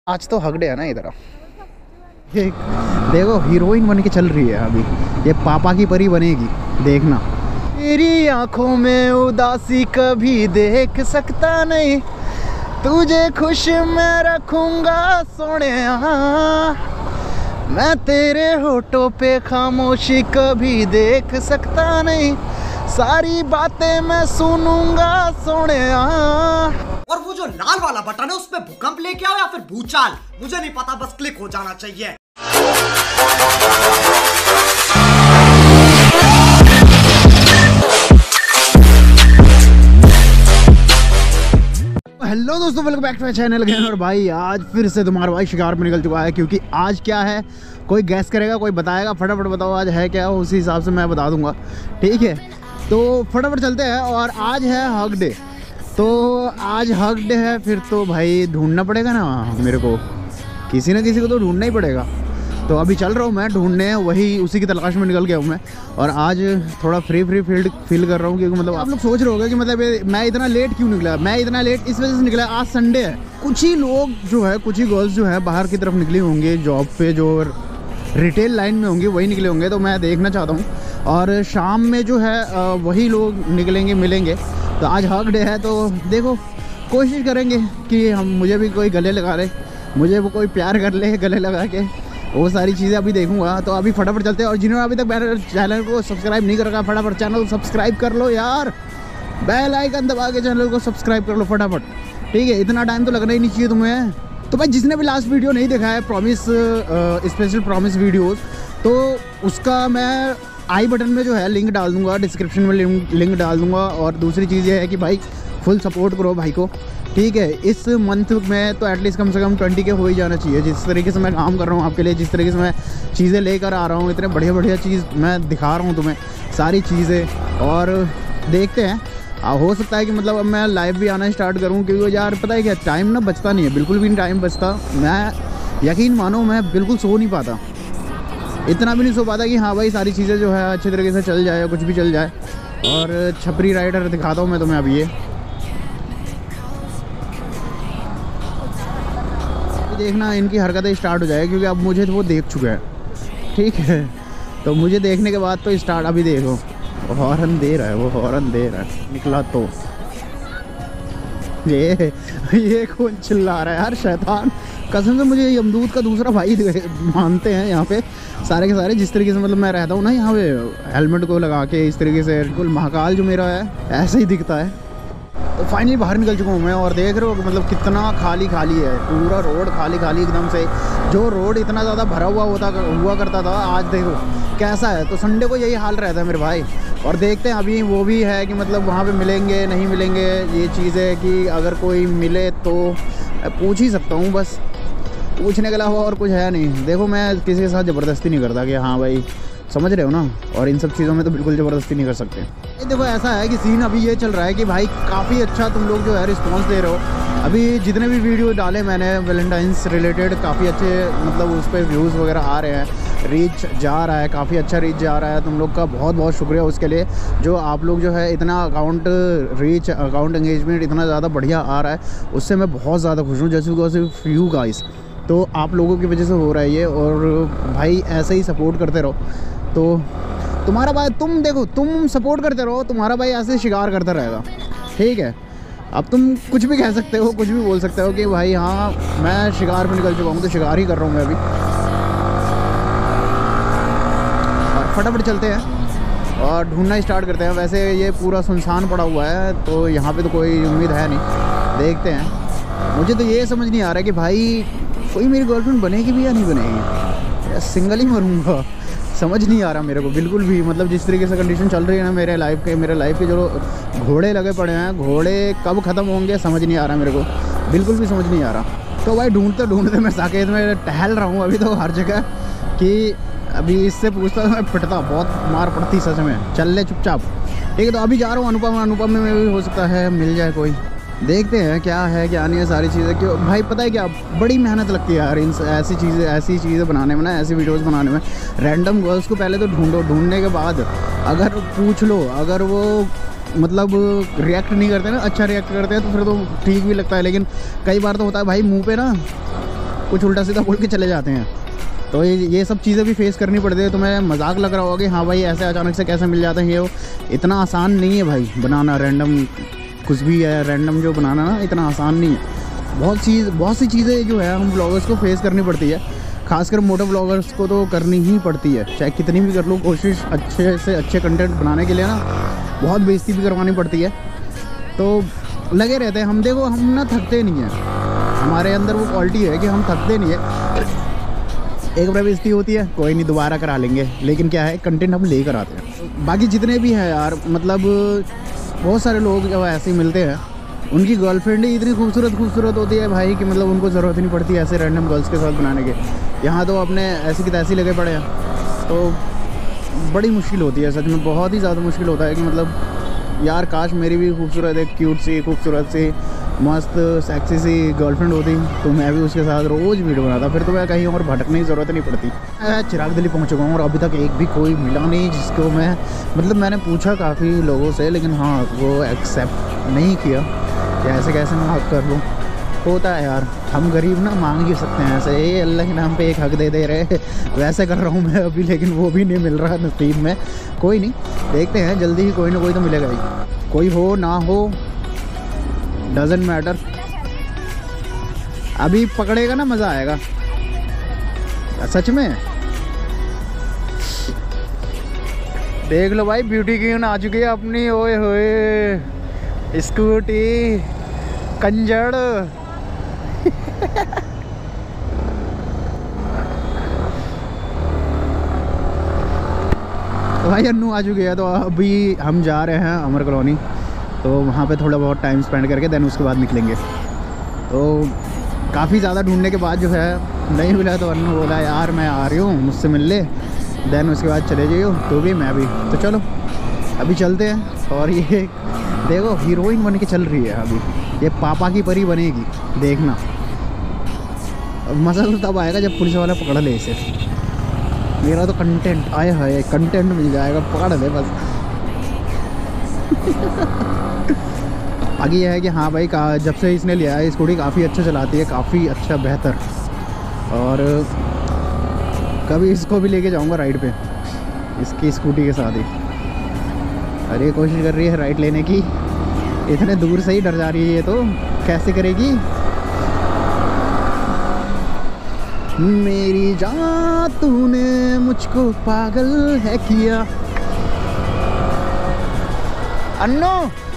आज तो हक डे है ना इधर। ये देखो हीरोइन बन के चल रही है अभी, ये पापा की परी बनेगी, देखना। तेरी आंखों में उदासी कभी देख सकता नहीं, तुझे खुश मैं रखूंगा सोनिया, मैं तेरे होठों पे खामोशी कभी देख सकता नहीं, सारी बातें मैं सुनूंगा सोनिया। और वो जो लाल वाला बटन है उस पे भूकंप लेके आओ या फिर भूचाल, मुझे नहीं पता, बस क्लिक हो जाना चाहिए। हेलो दोस्तों, welcome back to my channel again. और भाई आज फिर से तुम्हारा भाई शिकार पे निकल चुका है, क्योंकि आज क्या है कोई गैस करेगा, कोई बताएगा। फटाफट बताओ आज है क्या, उसी हिसाब से मैं बता दूंगा, ठीक है। तो फटाफट चलते हैं। और आज है हक डे, तो आज हक डे है, फिर तो भाई ढूंढना पड़ेगा ना मेरे को, किसी ना किसी को तो ढूंढना ही पड़ेगा। तो अभी चल रहा हूँ मैं ढूंढने, वही उसी की तलाश में निकल गया हूँ मैं। और आज थोड़ा फ्री फील कर रहा हूँ, क्योंकि मतलब आप लोग सोच रहे होंगे कि मतलब मैं इतना लेट क्यों निकला। मैं इतना लेट इस वजह से निकला, आज संडे है। कुछ ही लोग जो है, कुछ ही गर्ल्स जो है बाहर की तरफ निकली होंगे, जॉब पे जो रिटेल लाइन में होंगी वही निकले होंगे, तो मैं देखना चाहता हूँ। और शाम में जो है वही लोग निकलेंगे, मिलेंगे। तो आज हक डे है, तो देखो कोशिश करेंगे कि मुझे भी कोई गले लगा ले, मुझे वो कोई प्यार कर ले गले लगा के, वो सारी चीज़ें अभी देखूंगा। तो अभी फटाफट चलते हैं। और जिन्होंने अभी तक मेरे चैनल को सब्सक्राइब नहीं कर रखा, फटाफट चैनल को सब्सक्राइब कर लो यार, बेल आइकन दबा के चैनल को सब्सक्राइब कर लो फटाफट, ठीक है। इतना टाइम तो लगना ही नहीं चाहिए तुम्हें। तो भाई जिसने भी लास्ट वीडियो नहीं देखा है, प्रॉमिस स्पेशल प्रॉमिस वीडियोज़, तो उसका मैं आई बटन में जो है लिंक डाल दूंगा, डिस्क्रिप्शन में लिंक डाल दूंगा। और दूसरी चीज़ ये है कि भाई फुल सपोर्ट करो भाई को, ठीक है। इस मंथ में तो एटलीस्ट कम से कम 20 के हो ही जाना चाहिए। जिस तरीके से मैं काम कर रहा हूँ आपके लिए, जिस तरीके से मैं चीज़ें लेकर आ रहा हूँ, इतने बढ़िया बढ़िया चीज़ मैं दिखा रहा हूँ तुम्हें, सारी चीज़ें। और देखते हैं, हो सकता है कि मतलब अब मैं लाइव भी आना स्टार्ट करूँ, क्योंकि यार पता है क्या, टाइम ना बचता नहीं है, बिल्कुल भी नहीं टाइम बचता। मैं यकीन मानो मैं बिल्कुल सो नहीं पाता, इतना भी नहीं सो पाता कि हाँ भाई सारी चीज़ें जो है अच्छे तरीके से चल जाए, कुछ भी चल जाए। और छपरी राइडर दिखाता हूँ मैं तुम्हें अभी। ये देखना, इनकी हरकतें स्टार्ट हो जाए, क्योंकि अब मुझे तो वो देख चुका है, ठीक है। तो मुझे देखने के बाद तो स्टार्ट, अभी देखो हॉर्न दे रहा है, वो हॉर्न दे रहा है, निकला तो ये कौन चिल्ला रहा है यार, शैतान। कसम से मुझे यमदूत का दूसरा भाई मानते हैं यहाँ पे सारे के सारे। जिस तरीके से मतलब मैं रहता हूँ ना यहाँ पे, हेलमेट को लगा के इस तरीके से, बिल्कुल महाकाल जो मेरा है ऐसे ही दिखता है। तो फाइनली बाहर निकल चुका हूँ मैं, और देख रहे हो कि मतलब कितना खाली खाली है, पूरा रोड खाली खाली एकदम से। जो रोड इतना ज़्यादा भरा हुआ करता था, आज देखो कैसा है। तो संडे को यही हाल रहता है मेरे भाई। और देखते हैं अभी वो भी है कि मतलब वहाँ पे मिलेंगे नहीं मिलेंगे, ये चीज़ है कि अगर कोई मिले तो पूछ ही सकता हूँ, बस पूछने के अलावा और कुछ है नहीं। देखो मैं किसी के साथ ज़बरदस्ती नहीं करता कि हाँ भाई, समझ रहे हो ना। और इन सब चीज़ों में तो बिल्कुल ज़बरदस्ती नहीं कर सकते। ये देखो ऐसा है कि सीन अभी ये चल रहा है कि भाई काफ़ी अच्छा तुम लोग जो है रिस्पांस दे रहे हो। अभी जितने भी वीडियो डाले मैंने वैलेंटाइंस रिलेटेड, काफ़ी अच्छे मतलब उस पर व्यूज़ वगैरह आ रहे हैं, रीच जा रहा है, काफ़ी अच्छा रीच जा रहा है। तुम लोग का बहुत बहुत शुक्रिया उसके लिए, जो आप लोग जो है इतना अकाउंट रीच, अकाउंट एंगेजमेंट इतना ज़्यादा बढ़िया आ रहा है, उससे मैं बहुत ज़्यादा खुश हूँ। जैसे यू गाइस, तो आप लोगों की वजह से हो रहा है ये। और भाई ऐसे ही सपोर्ट करते रहो, तो तुम्हारा भाई, तुम देखो तुम सपोर्ट करते रहो, तुम्हारा भाई ऐसे शिकार करता रहेगा, ठीक है। अब तुम कुछ भी कह सकते हो, कुछ भी बोल सकते हो कि भाई हाँ मैं शिकार पे निकल चुका हूँ, तो शिकार ही कर रहा हूँ मैं अभी। और फटाफट चलते हैं और ढूंढना स्टार्ट करते हैं। वैसे ये पूरा सुनसान पड़ा हुआ है, तो यहाँ पे तो कोई उम्मीद है नहीं, देखते हैं। मुझे तो ये समझ नहीं आ रहा कि भाई कोई मेरी गर्लफ्रेंड बनेगी भी या नहीं बनेगी, या सिंगल ही मरूँगा, समझ नहीं आ रहा मेरे को बिल्कुल भी। मतलब जिस तरीके से कंडीशन चल रही है ना मेरे लाइफ के जो घोड़े लगे पड़े हैं, घोड़े कब ख़त्म होंगे समझ नहीं आ रहा मेरे को, बिल्कुल भी समझ नहीं आ रहा। तो भाई ढूंढते ढूंढते मैं साकेत में टहल रहा हूँ अभी तो हर जगह, कि अभी इससे पूछता मैं पिटता, बहुत मार पड़ती सच में। चल ले चुपचाप, ठीक है। तो अभी जा रहा हूँ अनुपम में भी हो सकता है मिल जाए कोई, देखते हैं क्या है क्या नहीं है सारी चीज़ें। क्यों भाई पता है क्या, बड़ी मेहनत लगती है यार इन ऐसी चीज़ें बनाने में ना, ऐसी वीडियोस बनाने में। रैंडम गर्ल्स को पहले तो ढूंढने के बाद अगर पूछ लो, अगर वो मतलब रिएक्ट नहीं करते ना, अच्छा रिएक्ट करते हैं तो फिर तो ठीक भी लगता है। लेकिन कई बार तो होता है भाई मुंह पे ना कुछ उल्टा सीधा बोल के चले जाते हैं। तो ये सब चीज़ें भी फेस करनी पड़ती है। तुम्हें मजाक लग रहा होगा कि हाँ भाई ऐसे अचानक से कैसे मिल जाते हैं ये वो। इतना आसान नहीं है भाई बनाना रैंडम कुछ भी है, रैंडम जो बनाना ना इतना आसान नहीं है। बहुत सी चीज़ें जो है हम ब्लॉगर्स को फेस करनी पड़ती है, खासकर मोटो ब्लॉगर्स को तो करनी ही पड़ती है। चाहे कितनी भी कर लो कोशिश अच्छे से अच्छे कंटेंट बनाने के लिए ना, बहुत बेइज्जती भी करवानी पड़ती है। तो लगे रहते हैं हम, देखो हम ना थकते नहीं हैं, हमारे अंदर वो क्वालिटी है कि हम थकते नहीं है। एक बार बेइज्जती होती है कोई नहीं, दोबारा करा लेंगे, लेकिन क्या है कंटेंट हम लेकर आते हैं। बाकी जितने भी हैं यार, मतलब बहुत सारे लोग जब ऐसे ही मिलते हैं, उनकी गर्लफ्रेंड ही इतनी खूबसूरत होती है भाई कि मतलब उनको ज़रूरत ही नहीं पड़ती ऐसे रैंडम गर्ल्स के साथ बनाने के। यहाँ तो अपने ऐसी की तैसी लगे पड़े हैं, तो बड़ी मुश्किल होती है सच में, बहुत ही ज़्यादा मुश्किल होता है कि मतलब यार काश मेरी भी खूबसूरत एक क्यूट सी खूबसूरत सी मस्त सेक्सी सी गर्लफ्रेंड होती तो मैं भी उसके साथ रोज़ वीडियो बनाता, फिर तो मैं कहीं और भटकने की ज़रूरत नहीं पड़ती। मैं चिराग दिल्ली पहुँच चुका हूँ और अभी तक एक भी कोई मिला नहीं जिसको मैं, मतलब मैंने पूछा काफ़ी लोगों से, लेकिन हाँ वो एक्सेप्ट नहीं किया कि ऐसे कैसे मैं हक कर लूँ। होता है यार, हम गरीब ना मांग ही सकते हैं ऐसे, ये अल्लाह के नाम पे एक हक दे रहे वैसे कर रहा हूँ मैं अभी, लेकिन वो भी नहीं मिल रहा नसीब में। कोई नहीं, देखते हैं जल्दी ही कोई ना कोई तो मिलेगा ही, कोई हो ना हो डजेंट मैटर। अभी पकड़ेगा ना मज़ा आएगा सच में। देख लो भाई ब्यूटी क्वीन आ चुकी है अपनी, ओए होए स्कूटी कंजड़। तो भाई अन्नू आ चुकी है, तो अभी हम जा रहे हैं अमर कॉलोनी, तो वहाँ पे थोड़ा बहुत टाइम स्पेंड करके देन उसके बाद निकलेंगे। तो काफ़ी ज़्यादा ढूंढने के बाद जो है नहीं मिला, तो अन्नू बोला यार मैं आ रही हूँ मुझसे मिल ले, देन उसके बाद चले जाइयो तो भी मैं भी। तो चलो अभी चलते हैं। और ये देखो हीरोइन बन के चल रही है अभी, ये पापा की परी बनेगी, देखना। मज़ा तो तब आएगा जब पुलिस वाला पकड़ ले इसे। मेरा तो कंटेंट आए हाय कंटेंट मिल जाएगा, पकड़ ले बस। आगे यह है कि हाँ भाई जब से इसने लिया है स्कूटी काफ़ी अच्छा चलाती है, काफ़ी अच्छा बेहतर। और कभी इसको भी लेके जाऊंगा राइड पे इसकी स्कूटी के साथ ही। अरे कोशिश कर रही है राइड लेने की, इतने दूर से ही डर जा रही है ये, तो कैसे करेगी। मेरी जान तूने मुझको पागल है किया। अन्नू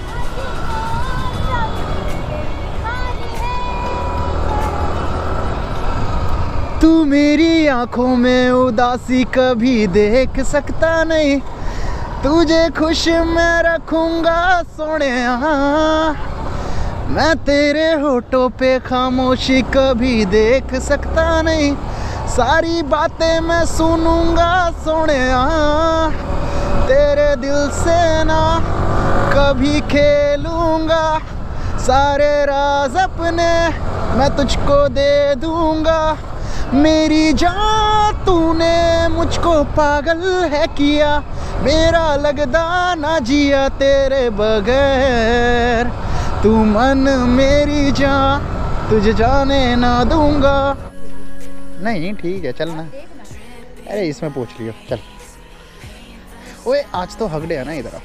तू मेरी आंखों में उदासी कभी देख सकता नहीं, तुझे खुश मैं रखूंगा सोनिया। मैं तेरे होठों पे खामोशी कभी देख सकता नहीं, सारी बातें मैं सुनूंगा सोनिया। तेरे दिल से ना कभी खेलूंगा, सारे राज अपने मैं तुझको दे दूंगा। मेरी जान तूने मुझको पागल है किया, मेरा लगदा ना जिया तेरे बगैर। तू मन मेरी जान तुझे जाने ना दूंगा। नहीं ठीक है चलना। अरे इसमें पूछ लियो चल। ओए आज तो हगड़े है ना इधर।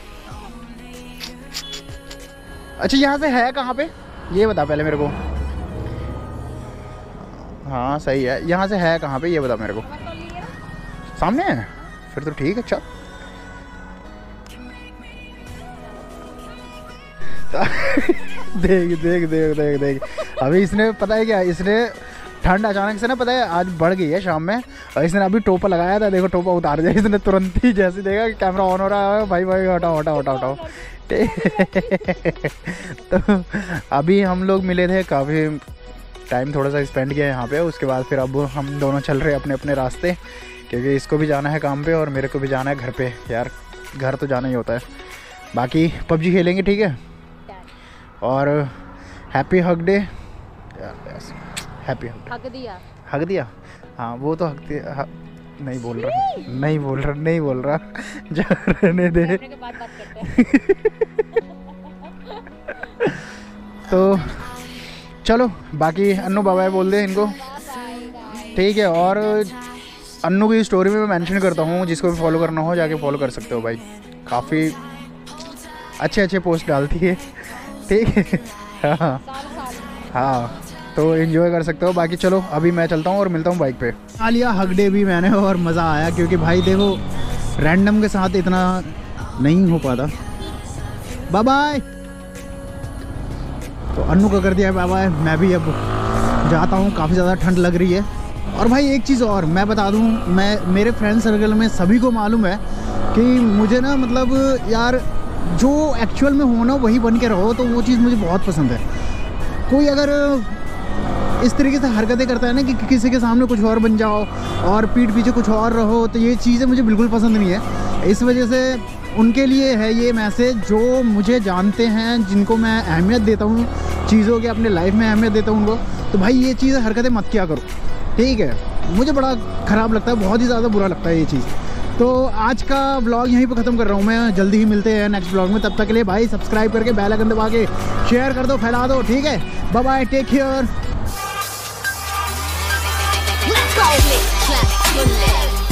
अच्छा यहाँ से है कहाँ पे ये बता पहले मेरे को। हाँ सही है, यहाँ से है कहाँ पे ये बता मेरे को। सामने है फिर तो ठीक है चल। देख देख देख देख देख अभी इसने पता है क्या, इसने ठंड अचानक से ना पता है आज बढ़ गई है शाम में, और इसने अभी टोपा लगाया था, देखो टोपा उतार दिया इसने तुरंत ही, जैसे देखा कि कैमरा ऑन हो रहा है भाई भाई हटाओ हटाओ हटाओ हटाओ। तो अभी हम लोग मिले थे, काफ़ी टाइम थोड़ा सा स्पेंड किया यहाँ पे, उसके बाद फिर अब हम दोनों चल रहे हैं अपने अपने रास्ते, क्योंकि इसको भी जाना है काम पे और मेरे को भी जाना है घर पे। यार घर तो जाना ही होता है। बाकी पबजी खेलेंगे ठीक है, और हैप्पी हक डे। हैप्पी हक दिया, हक दिया। हाँ वो तो हक दिया, नहीं बोल रहा जा रहने दे। तो चलो बाकी अन्नू बाय बोल दे इनको। ठीक है। और अन्नू की स्टोरी में मैं मेंशन करता हूँ, जिसको भी फॉलो करना हो जाके फॉलो कर सकते हो भाई, काफ़ी अच्छे पोस्ट डालती है। ठीक है। हाँ हाँ, तो एंजॉय कर सकते हो। बाकी चलो अभी मैं चलता हूँ और मिलता हूँ बाइक पे। आ लिया हग डे भी मैंने और मज़ा आया, क्योंकि भाई देखो रैंडम के साथ इतना नहीं हो पाता। Bye bye. तो अन्नू का कर दिया है बाय बाय, मैं भी अब जाता हूँ, काफ़ी ज़्यादा ठंड लग रही है। और भाई एक चीज़ और मैं बता दूँ, मेरे फ्रेंड सर्कल में सभी को मालूम है कि मुझे ना मतलब यार जो एक्चुअल में हो ना वही बन के रहो, तो वो चीज़ मुझे बहुत पसंद है। कोई अगर इस तरीके से हरकतें करता है ना कि किसी के सामने कुछ और बन जाओ और पीठ पीछे कुछ और रहो, तो ये चीज़ें मुझे बिल्कुल पसंद नहीं है। इस वजह से उनके लिए है ये मैसेज, जो मुझे जानते हैं, जिनको मैं अहमियत देता हूँ चीज़ों की, अपने लाइफ में अहमियत देता हूँ उनको, तो भाई ये चीज़ हरकतें मत किया करो, ठीक है। मुझे बड़ा ख़राब लगता है, बहुत ही ज़्यादा बुरा लगता है ये चीज़। तो आज का ब्लॉग यहीं पे ख़त्म कर रहा हूँ मैं, जल्दी ही मिलते हैं नेक्स्ट ब्लॉग में। तब तक के लिए भाई सब्सक्राइब करके बेल आइकन दबा के शेयर कर दो, फैला दो, ठीक है। Bye bye, take care.